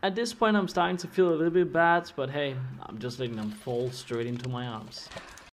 At this point I'm starting to feel a little bit bad, but hey, I'm just letting them fall straight into my arms.